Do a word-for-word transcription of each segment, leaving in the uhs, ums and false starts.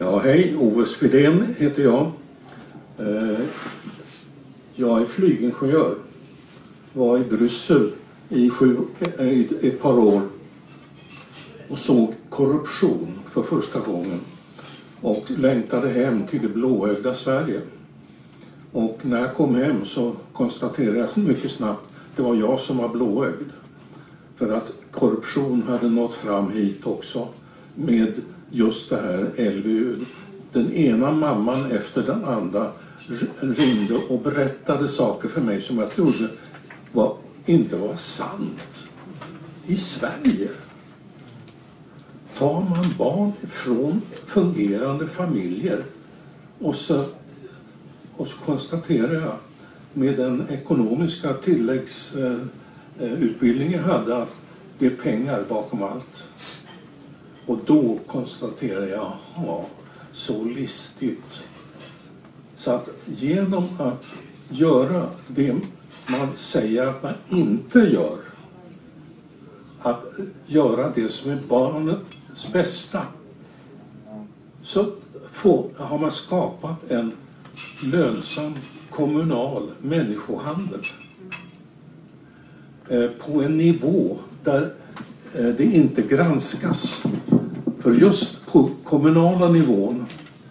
Ja, hej, Ove Svedén heter jag. Jag är flygingenjör. Var i Bryssel i, sju, i ett par år och såg korruption för första gången och längtade hem till det blåögda Sverige. Och när jag kom hem så konstaterade jag mycket snabbt att det var jag som var blåögd. För att korruption hade nått fram hit också med just det här L V U. Den ena mamman efter den andra ringde och berättade saker för mig som jag trodde var, inte var sant. I Sverige tar man barn från fungerande familjer och så, och så konstaterar jag med den ekonomiska tilläggsutbildning jag hade att det är pengar bakom allt. Och då konstaterar jag, ja, så listigt. Så att genom att göra det man säger att man inte gör, att göra det som är barnets bästa, så får, har man skapat en lönsam kommunal människohandel eh, på en nivå där eh, det inte granskas. För just på kommunala nivån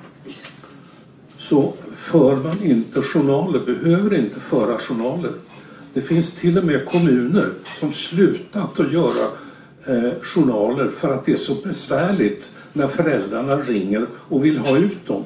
så för man inte journaler, behöver inte föra journaler. Det finns till och med kommuner som slutat att göra eh, journaler för att det är så besvärligt när föräldrarna ringer och vill ha ut dem.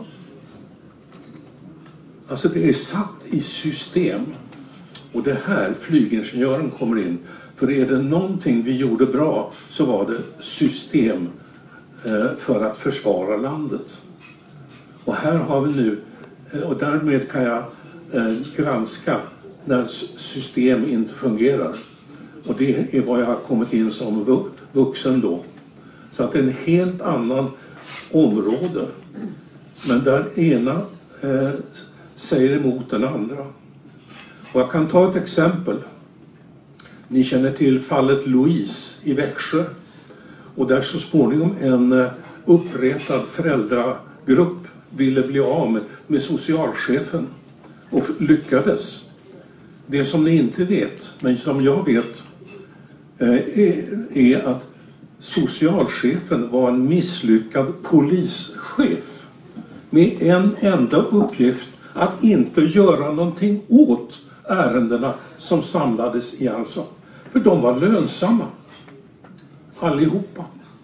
Alltså det är satt i system. Och det här flygingenjören kommer in. För är det någonting vi gjorde bra så var det system eh, för att försvara landet. Och här har vi nu, och därmed kan jag eh, granska när system inte fungerar. Och det är vad jag har kommit in som vuxen då. Så att det är en helt annan område. Men där ena eh, säger emot den andra. Och jag kan ta ett exempel. Ni känner till fallet Louise i Växjö. Och där så småningom en uppretad föräldragrupp ville bli av med, med socialchefen och lyckades. Det som ni inte vet, men som jag vet, eh, är, är att socialchefen var en misslyckad polischef med en enda uppgift, att inte göra någonting åt ärendena som samlades i hans. För de var lönsamma. Allihopa.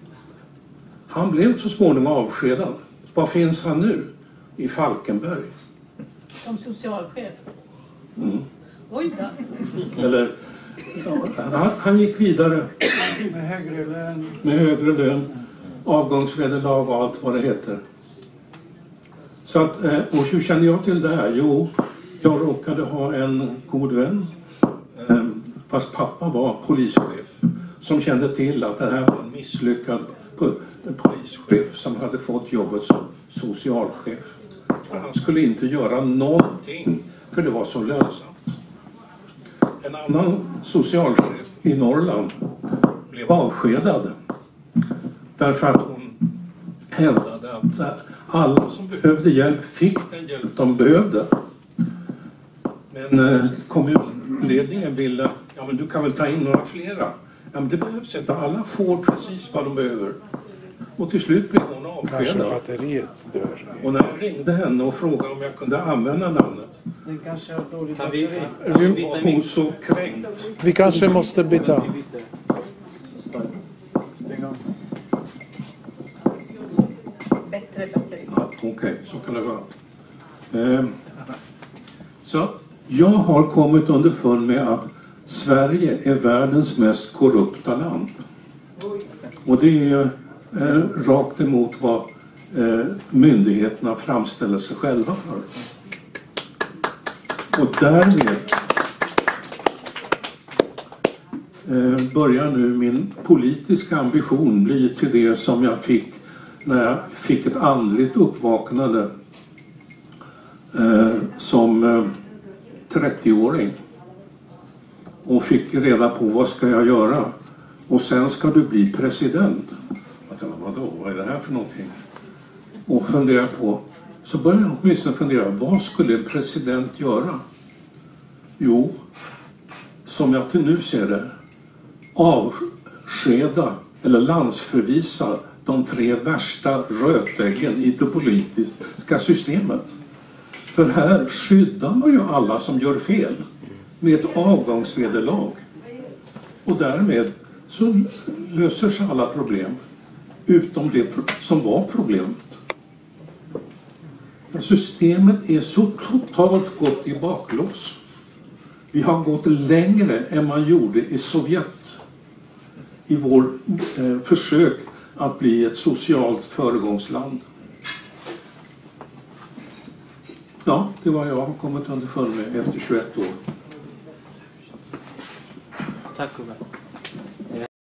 Han blev så småningom avskedad. Var finns han nu? I Falkenberg. Som socialchef? Mm. Oj då. Eller, ja, han, han gick vidare. Med högre lön. Med högre lön. Avgångsvederlag och allt vad det heter. Så att, och hur känner jag till det här? Jo, jag råkade ha en god vän. Fast pappa var polischef. Som kände till att det här var en misslyckad polischef som hade fått jobbet som socialchef. För han skulle inte göra någonting för det var så lönsamt. En annan socialchef i Norrland blev avskedad därför att hon hävdade att alla som behövde hjälp fick den hjälp de behövde. Men eh, kommunledningen ville, ja men du kan väl ta in några flera. Ja men det behövs inte, alla får precis vad de behöver. Och till slut blev hon avskedad. Batteriet dör. Och när jag ringde henne och frågade om jag kunde använda namnet. Den kanske har dålig Kan vi, batteri. Var hon så kränkt. Vi kanske måste byta. Stäng av. Bättre batteri. Ja, Okej, okay, så kan det vara. Eh, så jag har kommit underfund med att Sverige är världens mest korrupta land. Och det är eh, rakt emot vad eh, myndigheterna framställer sig själva för. Och därmed eh, börjar nu min politiska ambition bli till det som jag fick när jag fick ett andligt uppvaknande eh, som eh, trettioåring. Och fick reda på vad ska jag göra. Och sen ska du bli president. Jag tänkte, vadå, vad är det här för någonting? och fundera på, så började jag åtminstone fundera, vad skulle en president göra? Jo, som jag till nu ser det, avskeda eller landsförvisa de tre värsta rötäggen i det politiska systemet. För här skyddar man ju alla som gör fel med ett avgångsvederlag. Och därmed så löser sig alla problem utom det som var problemet. Systemet är så totalt gått i baklås. Vi har gått längre än man gjorde i Sovjet i vår eh, försök att bli ett socialt föregångsland. Ja, det var jag har kommit underfund med efter tjugoett år. Tack Ove.